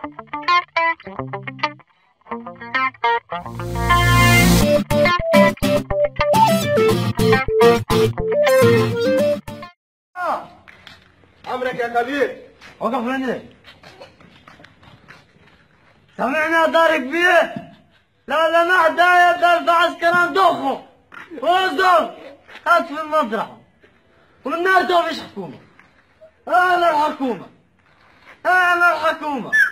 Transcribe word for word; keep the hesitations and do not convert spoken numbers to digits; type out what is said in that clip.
عمرك يا كبير. وقف هنا. سمعنا دار كبير؟ لا لا ما حدا يقدر في عسكر ندوخه. وزر هات في المطرح. والناس فيش حكومة. أنا الحكومة. أنا الحكومة.